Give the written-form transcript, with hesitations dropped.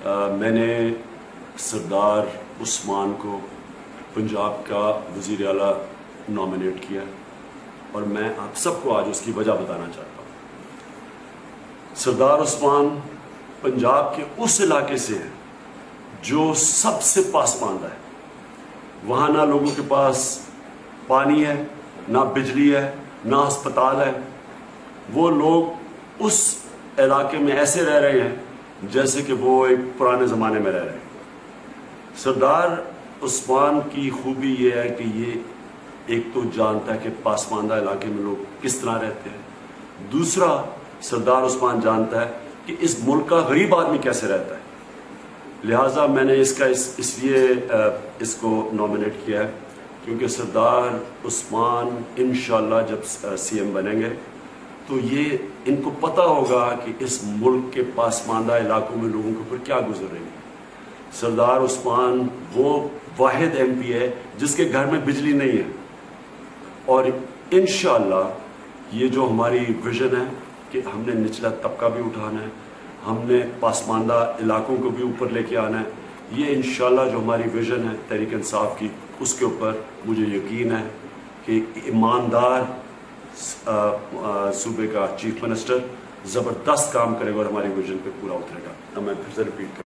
میں نے سردار عثمان کو پنجاب کا وزیر اعلیٰ نامینیٹ کیا اور میں آپ سب کو آج اس کی وجہ بتانا چاہتا ہوں۔ سردار عثمان پنجاب کے اس علاقے سے ہیں جو سب سے پسماندہ ہے۔ وہاں نہ لوگوں کے پاس پانی ہے، نہ بجلی ہے، نہ ہسپتال ہے۔ وہ لوگ اس علاقے میں ایسے رہ رہے ہیں جیسے کہ وہ ایک پرانے زمانے میں رہ رہے ہیں۔ سردار عثمان کی خوبی یہ ہے کہ یہ ایک تو جانتا ہے کہ پسماندہ علاقے میں لوگ کس طرح رہتے ہیں، دوسرا سردار عثمان جانتا ہے کہ اس ملک کا غریب آدمی کیسے رہتا ہے۔ لہٰذا میں نے اس لیے اس کو نامینیٹ کیا ہے کیونکہ سردار عثمان انشاءاللہ جب سی ایم بنیں گے تو یہ ان کو پتہ ہوگا کہ اس ملک کے پسماندہ علاقوں میں لوگوں کے اوپر کیا گزر رہی ہے۔ سردار عثمان وہ واحد ایم پی ہے جس کے گھر میں بجلی نہیں ہے، اور انشاءاللہ یہ جو ہماری ویژن ہے کہ ہم نے نچلا طبقہ بھی اٹھانا ہے، ہم نے پسماندہ علاقوں کو بھی اوپر لے کے آنا ہے، یہ انشاءاللہ جو ہماری ویژن ہے تحریک انصاف کی، اس کے اوپر مجھے یقین ہے کہ ایماندار صوبے کا چیف منسٹر زبردست کام کرے گا اور ہماری ویژن پہ پورا اترے گا۔ میں پھر سے ریپیٹ کروں